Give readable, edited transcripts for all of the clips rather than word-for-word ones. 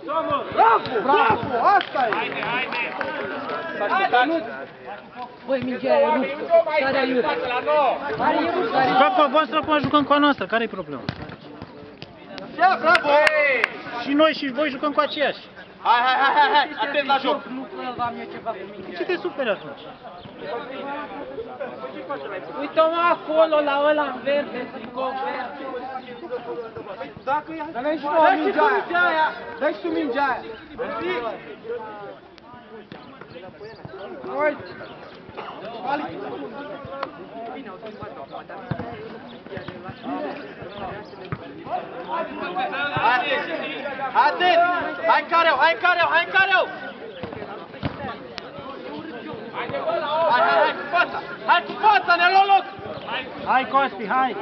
Bravo! Asta e! Haide! Băi, mingea e ruptă. Care-a iută? Care e ruptă? Juca cu a voastră, acum jucăm cu a noastră. Care-i problema? Ia, bravo! Și noi și voi jucăm cu aceeași. Hai! Atent la joc! Nu că am eu ceva cu mingea. Ce te superi atunci? Uite-mă acolo, la ăla în verde, tricou verde. Dacă ia... Dă-i și nouă mingea aia! Dă-i și tu mingea aia! Uite! Atent! Hai Careu! Hai Careu! Hai Careu! Hai cu fața! Hai cu fața, ne luăm loc! Hai, Costi, hai!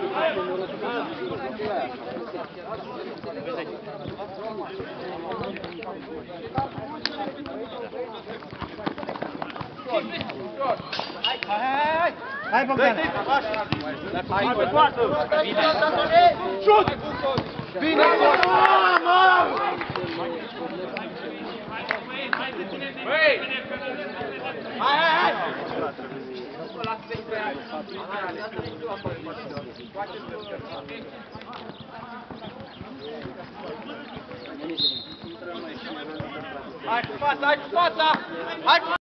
Hai, Bogdan! Hai pe poartă! Șut! Bine! Hai! Hai cu fața! Hai cu fața! Hai cu